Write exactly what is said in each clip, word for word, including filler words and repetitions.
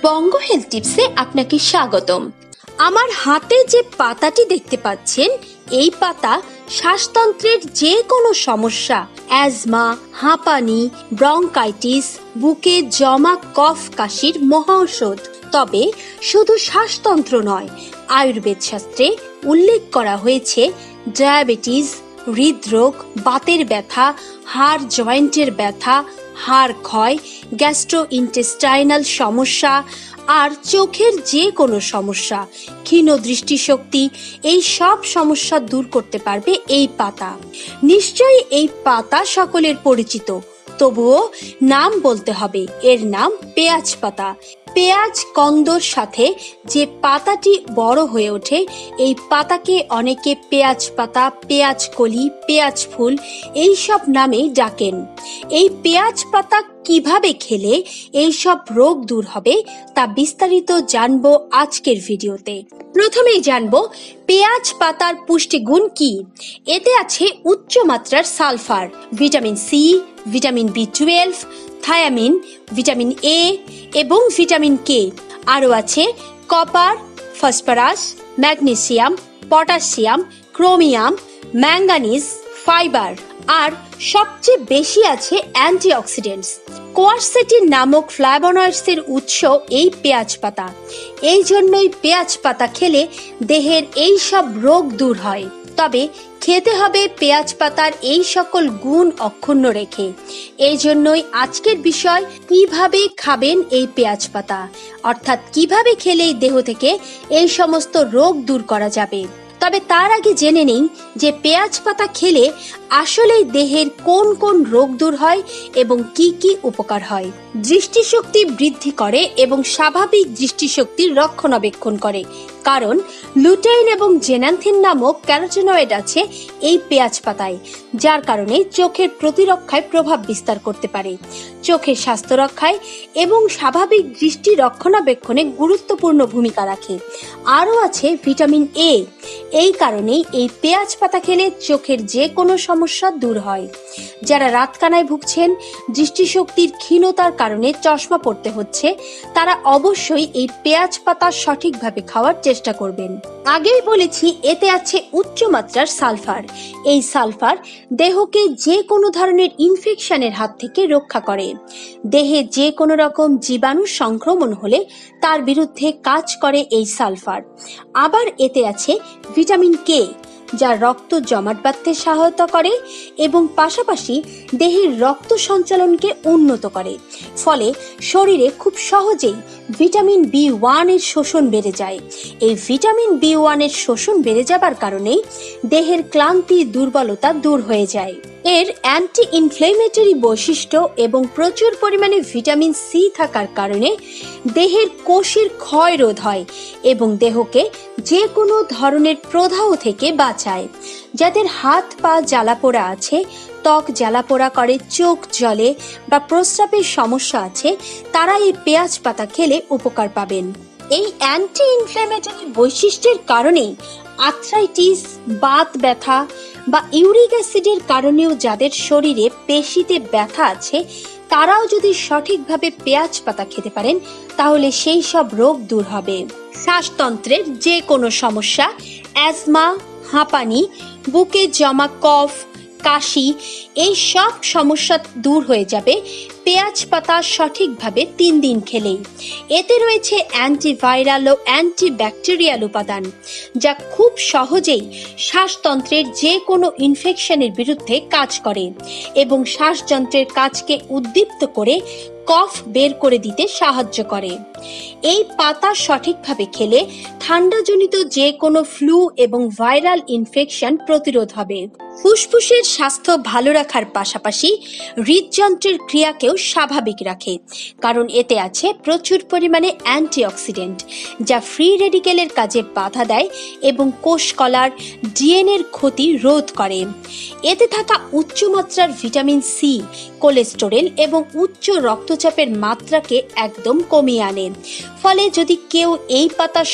বঙ্গ health টিপসে আপনাকে স্বাগতম। আমার হাতে যে পাতাটি দেখতে পাচ্ছেন, এই পাতা শ্বাসতন্ত্রের যে কোনো সমস্যা, অ্যাজমা, হাঁপানি, ব্রঙ্কাইটিস, বুকে জমা কফ কাশির মহাঔষধ। তবে শুধু শ্বাসতন্ত্র নয়, আয়ুর্বেদ শাস্ত্রে উল্লেখ করা হয়েছে ডায়াবেটিস, হৃদরোগ, বাতের ব্যথা, হাড় জয়েন্টের ব্যথা, হাড় ক্ষয়, গ্যাস্ট্রোইন্টেস্টাইনাল সমস্যা আর চোখের যে কোনো সমস্যা, ক্ষীণ দৃষ্টিশক্তি, এই সব সমস্যা দূর করতে পারবে এই পাতা। নিশ্চয়ই এই পাতা সকলের পরিচিত, তবুও নাম বলতে হবে, এর নাম পেঁয়াজ পাতা। পেঁয়াজ কন্দর সাথে যে পাতাটি বড় হয়ে ওঠে, এই পাতাকে অনেকে পেঁয়াজ পাতা, পেঁয়াজ কলি, পেঁয়াজ ফুল এই সব নামে ডাকেন। এই পেঁয়াজ পাতা কিভাবে খেলে এই সব রোগ দূর হবে তা বিস্তারিত জানবো আজকের ভিডিওতে। প্রথমেই জানবো পেঁয়াজ পাতার পুষ্টিগুণ কি। এতে আছে উচ্চ মাত্রার sulphur, vitamin C, vitamin B twelve, thiamine, vitamin A এবং ভিটামিন কে। আরও আছে copper, phosphorus, magnesium, potassium, chromium, manganese, fibre আর সবচেয়ে বেশি আছে অ্যান্টিঅক্সিডেন্টস। কোয়ারসেটিন নামক ফ্ল্যাভোনয়েডসের উৎস এই পেঁয়াজ পাতা। এই জন্যই পেঁয়াজ পাতা খেলে দেহের এই সব রোগ দূর হয়। তবে খেতে হবে পেঁয়াজ পাতার এই সকল গুণ অক্ষুণ্ণ রেখে। এই জন্যই আজকের বিষয়, কিভাবে খাবেন এই পেঁয়াজ পাতা, অর্থাৎ কিভাবে খেলে দেহ থেকে এই সমস্ত রোগ দূর করা যাবে। তবে তার আগে জেনে নিন যে পেঁয়াজ পাতা খেলে আসলেই দেহের কোন কোন রোগ দূর হয় এবং কি কি উপকার হয়। দৃষ্টিশক্তি বৃদ্ধি করে এবং স্বাভাবিক দৃষ্টিশক্তির রক্ষণাবেক্ষণ করে, কারণ লুটেইন এবং জেনান্থিন নামক ক্যারোটিনয়েড আছে এই পেঁয়াজ পাতায়, যার কারণে চোখের প্রতিরক্ষায় প্রভাব বিস্তার করতে পারে, চোখের স্বাস্থ্য রক্ষায় এবং স্বাভাবিক দৃষ্টি রক্ষণাবেক্ষণে গুরুত্বপূর্ণ ভূমিকা রাখে। আরও আছে ভিটামিন এ। এই কারণেই এই পেঁয়াজ পাতা খেলে চোখের যে কোনো সমস্যা দূর হয়। যারা রাতকানায় ভুগছেন, দৃষ্টিশক্তির ক্ষীণতার কারণে চশমা পড়তে হচ্ছে, তারা অবশ্যই এই পেঁয়াজ পাতা সঠিকভাবে খাওয়ার চেষ্টা করবেন। আগেই বলেছি এতে আছে উচ্চ মাত্রার সালফার। এই সালফার দেহকে যে কোনো ধরনের ইনফেকশনের হাত থেকে রক্ষা করে। দেহে যে কোনো রকম জীবাণু সংক্রমণ হলে তার বিরুদ্ধে কাজ করে এই সালফার। আবার এতে আছে ভিটামিন কে, যা রক্ত জমাট বাঁধতে সহায়তা করে এবং পাশাপাশি দেহের রক্ত সঞ্চালনকে উন্নত করে। ফলে শরীরে খুব সহজেই ভিটামিন বি ওয়ান এর শোষণ বেড়ে যায়। এই ভিটামিন বি ওয়ান এর শোষণ বেড়ে যাবার কারণে দেহের ক্লান্তি, দুর্বলতা দূর হয়ে যায়। এর অ্যান্টি ইনফ্লেমেটরি বৈশিষ্ট্য এবং প্রচুর পরিমাণে ভিটামিন সি থাকার কারণে দেহের কোষের ক্ষয় রোধ হয় এবং দেহকে যে কোনো ধরনের প্রদাহ থেকে বাঁচায়। যাদের হাত পা জ্বালাপোড়া আছে, ত্বক জ্বালাপোড়া করে, চোখ জ্বলে বা প্রস্রাবের সমস্যা আছে, তারা এই পেঁয়াজ পাতা খেলে উপকার পাবেন। এই অ্যান্টি ইনফ্লেমেটরি বৈশিষ্ট্যের কারণেই আর্থ্রাইটিস, বাত ব্যথা বা ইউরিক অ্যাসিডের কারণেও যাদের শরীরে পেশিতে ব্যথা আছে, তারাও যদি সঠিকভাবে পেঁয়াজ পাতা খেতে পারেন, তাহলে সেই সব রোগ দূর হবে। শ্বাসতন্ত্রের যে কোনো সমস্যা, অ্যাজমা, হাঁপানি, বুকে জমা কফ, কাশি, এই সব সমস্যা দূর হয়ে যাবে পেঁয়াজ পাতা সঠিকভাবে তিন দিন খেলেই। এতে রয়েছে অ্যান্টিভাইরাল ও অ্যান্টিব্যাকটেরিয়াল উপাদান, যা খুব সহজেই শ্বাসতন্ত্রের যে কোনো ইনফেকশনের বিরুদ্ধে কাজ করে এবং শ্বাসযন্ত্রের কাজকে উদ্দীপ্ত করে কফ বের করে দিতে সাহায্য করে। এই পাতা সঠিকভাবে খেলে ঠান্ডাজনিত যে কোনো ফ্লু এবং ভাইরাল ইনফেকশন প্রতিরোধ হবে। ফুসফুসের স্বাস্থ্য ভালো রাখার পাশাপাশি হৃদযন্ত্রের ক্রিয়াকেও স্বাভাবিক রাখে, কারণ এতে আছে প্রচুর পরিমাণে অ্যান্টিঅক্সিডেন্ট, যা ফ্রি রেডিকেলের কাজে বাধা দেয় এবং কোষ কলার, ডিএনএর ক্ষতি রোধ করে। এতে থাকা উচ্চমাত্রার ভিটামিন সি কোলেস্টেরল এবং উচ্চ রক্তচাপের মাত্রাকে একদম কমিয়ে আনে। ফলে যদি কেউ এই পাতা সঠিকভাবে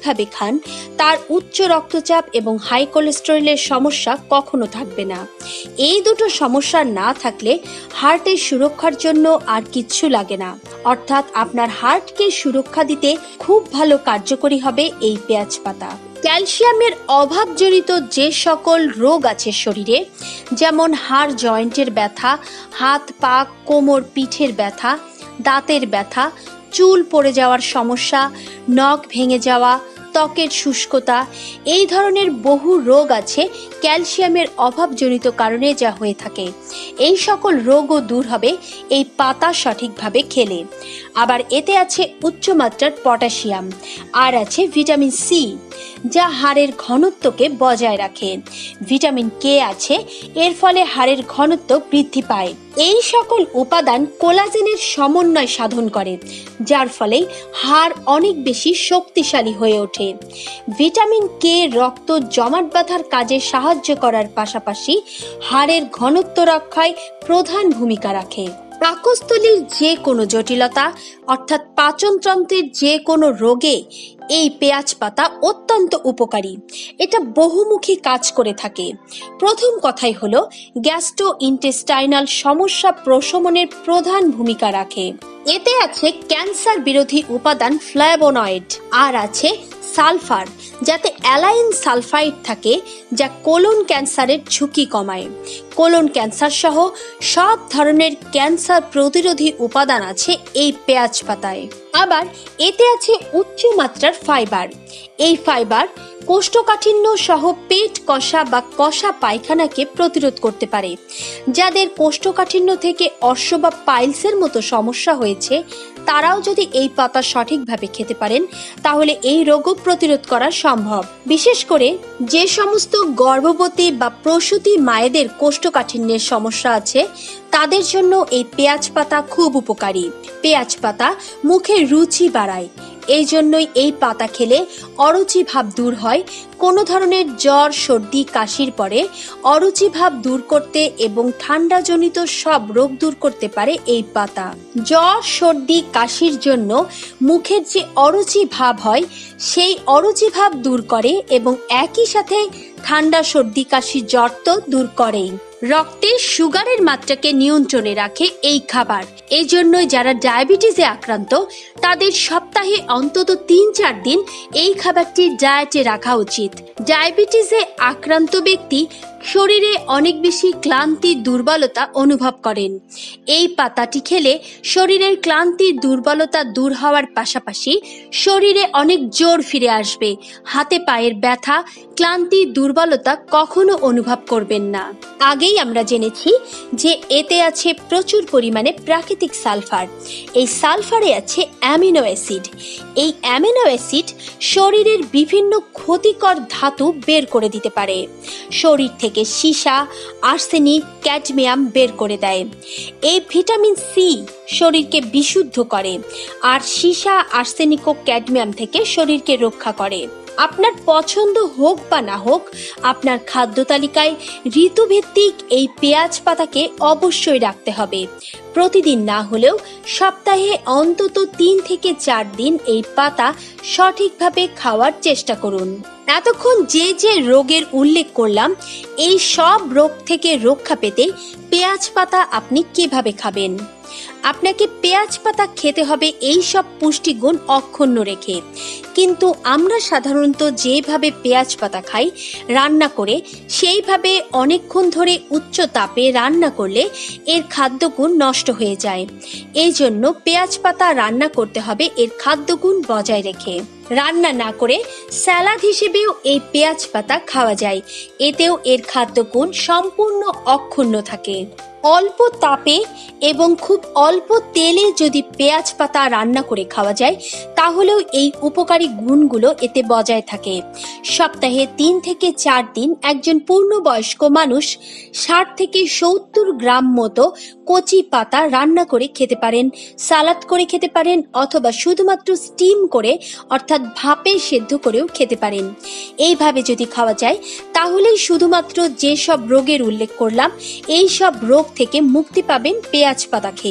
সঠিকভাবে খান তার উচ্চ রক্তচাপ এবং হাই কোলেস্টেরলের সমস্যা কখনো থাকবে না। এই দুটো সমস্যা না থাকলে হার্টের সুরক্ষার জন্য আর কিচ্ছু লাগে না। অর্থাৎ আপনার হার্টকে সুরক্ষা দিতে খুব ভালো কার্যকরী হবে এই পেঁয়াজ পাতা। ক্যালসিয়ামের অভাবজনিত যে সকল রোগ আছে শরীরে, যেমন হাড় জয়েন্টের ব্যথা, হাত পা কোমর পিঠের ব্যথা, দাঁতের ব্যথা, চুল পড়ে যাওয়ার সমস্যা, নখ ভেঙে যাওয়া, ত্বকের শুষ্কতা, এই ধরনের বহু রোগ আছে ক্যালসিয়ামের অভাবজনিত কারণে যা হয়ে থাকে। এই সকল রোগও দূর হবে এই পাতা সঠিকভাবে খেলে। আবার এতে আছে উচ্চমাত্রার পটাশিয়াম, আর আছে ভিটামিন সি যা হাড়ের ঘনত্বকে বজায় রাখে। ভিটামিন কে আছে, এর ফলে হাড়ের ঘনত্ব বৃদ্ধি পায়। এই সকল উপাদান কোলাজেনের সমন্বয় সাধন করে, যার ফলে হাড় অনেক বেশি শক্তিশালী হয়ে ওঠে। ভিটামিন কে রক্ত জমাট বাঁধার কাজে সাহায্য করার পাশাপাশি হাড়ের ঘনত্ব রক্ষায় প্রধান ভূমিকা রাখে। পাকস্থলীর যে কোনো জটিলতা অর্থাৎ পাচনতন্ত্রের যে কোনো রোগে এই পেঁয়াজ পাতা অত্যন্ত উপকারী। এটা বহুমুখী কাজ করে থাকে। প্রথম কথাই হলো গ্যাস্ট্রো ইন্টেস্টাইনাল সমস্যা প্রশমনের প্রধান ভূমিকা রাখে। এতে আছে ক্যান্সার বিরোধী উপাদান ফ্ল্যাভোনয়েড, আর আছে সালফার, যাতে অ্যালাইন সালফাইড থাকে যা কোলন ক্যান্সারের ঝুঁকি কমায়। কোলন ক্যান্সার সহ সব ধরনের ক্যান্সার প্রতিরোধী উপাদান আছে এই পেঁয়াজ পাতায়। আবার এতে আছে উচ্চ মাত্রার ফাইবার। এই ফাইবার কোষ্ঠকাঠিন্য সহ পেট কষা বা কষা পায়খানাকে প্রতিরোধ করতে পারে। যাদের কোষ্ঠকাঠিন্য থেকে অর্শ বা পাইলসের মতো সমস্যা হয়েছে তারাও যদি এই পাতা সঠিকভাবে খেতে পারেন তাহলে এই রোগও প্রতিরোধ করা সম্ভব। বিশেষ করে যে সমস্ত গর্ভবতী বা প্রসূতি মায়েদের কোষ্ঠকাঠিন্যের সমস্যা আছে তাদের জন্য এই পেঁয়াজ পাতা খুব উপকারী। পেঁয়াজ পাতা মুখে রুচি বাড়ায়, এই জন্যই এই পাতা খেলে অরুচি ভাব দূর হয়। কোনো ধরনের জ্বর সর্দি কাশির পরে অরুচি ভাব দূর করতে এবং ঠান্ডাজনিত সব রোগ দূর করতে পারে এই পাতা। জ্বর সর্দি কাশির জন্য মুখের যে অরুচি ভাব হয় সেই অরুচি ভাব দূর করে এবং একই সাথে ঠান্ডা সর্দি কাশি জ্বর তো দূর করেই। রক্তে সুগারের মাত্রাকে নিয়ন্ত্রণে রাখে এই খাবার। এই জন্যই যারা ডায়াবেটিসে আক্রান্ত তাদের সপ্তাহে অন্তত তিন চার দিন এই খাবারটি ডায়েটে রাখা উচিত। ডায়াবেটিসে আক্রান্ত ব্যক্তি শরীরে অনেক বেশি ক্লান্তি দুর্বলতা অনুভব করেন। এই পাতাটি খেলে শরীরের ক্লান্তি দুর্বলতা দূর হওয়ার পাশাপাশি শরীরে অনেক জোর ফিরে আসবে। হাতে পায়ের ব্যথা ক্লান্তি দুর্বলতা কখনো অনুভব করবেন না। আগেই আমরা জেনেছি যে এতে আছে প্রচুর পরিমাণে প্রাকৃতিক সালফার। এই সালফারে আছে অ্যামিনো অ্যাসিড। এই অ্যামিনো অ্যাসিড শরীরের বিভিন্ন ক্ষতিকর ধাতু বের করে দিতে পারে। শরীর থেকে সীসা আর্সেনিক ক্যাডমিয়াম বের করে দেয়। এই ভিটামিন সি শরীরকে বিশুদ্ধ করে আর সীসা আর্সেনিক ও ক্যাডমিয়াম থেকে শরীরকে রক্ষা করে। আপনার পছন্দ হোক বা না হোক আপনার খাদ্য তালিকায় ঋতুভিত্তিক এই পেঁয়াজ পাতাকে অবশ্যই রাখতে হবে। প্রতিদিন না হলেও সপ্তাহে অন্তত তিন থেকে চার দিন এই পাতা সঠিকভাবে খাওয়ার চেষ্টা করুন। এতক্ষণ যে যে রোগের উল্লেখ করলাম এই সব রোগ থেকে রক্ষা পেতে পেঁয়াজ পাতা আপনি কিভাবে খাবেন? আপনাকে পেঁয়াজ পাতা খেতে হবে এই সব পুষ্টিগুণ অক্ষুণ্ণ রেখে। কিন্তু আমরা সাধারণত যেভাবে পেঁয়াজ পাতা খাই রান্না করে, সেইভাবে অনেকক্ষণ ধরে উচ্চ তাপে রান্না করলে এর খাদ্যগুণ নষ্ট হয়ে যায়। এই জন্য পেঁয়াজ পাতা রান্না করতে হবে এর খাদ্যগুণ বজায় রেখে। রান্না না করে স্যালাড হিসেবেও এই পেঁয়াজ পাতা খাওয়া যায়, এতেও এর খাদ্যগুণ সম্পূর্ণ অক্ষুণ্ণ থাকে। অল্প তাপে এবং খুব অল্প তেলে যদি পেঁয়াজ পাতা রান্না করে খাওয়া যায় তাহলেও এই উপকারী গুণগুলো এতে বজায় থাকে। সপ্তাহে তিন থেকে চার দিন একজন পূর্ণবয়স্ক মানুষ ষাট থেকে সত্তর গ্রাম মতো কচি পাতা রান্না করে খেতে পারেন, সালাদ করে খেতে পারেন অথবা শুধুমাত্র স্টিম করে অর্থাৎ ভাপে সেদ্ধ করেও খেতে পারেন। এইভাবে যদি খাওয়া যায় তাহলেই শুধুমাত্র যেসব রোগের উল্লেখ করলাম এই সব রোগ থেকে মুক্তি পাবেন পেঁয়াজ পাতা খেয়ে।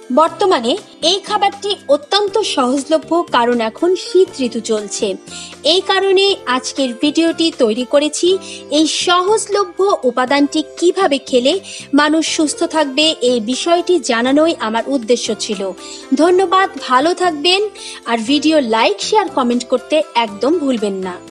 বর্তমানে এই খাবারটি অত্যন্ত সহজলভ্য, কারণ এখন শীত ঋতু চলছে। এই কারণে আজকের ভিডিওটি তৈরি করেছি। এই সহজলভ্য উপাদানটি কিভাবে খেলে মানুষ সুস্থ থাকবে এই বিষয়টি জানানোই আমার উদ্দেশ্য ছিল। ধন্যবাদ, ভালো থাকবেন, আর ভিডিও লাইক শেয়ার কমেন্ট করতে একদম ভুলবেন না।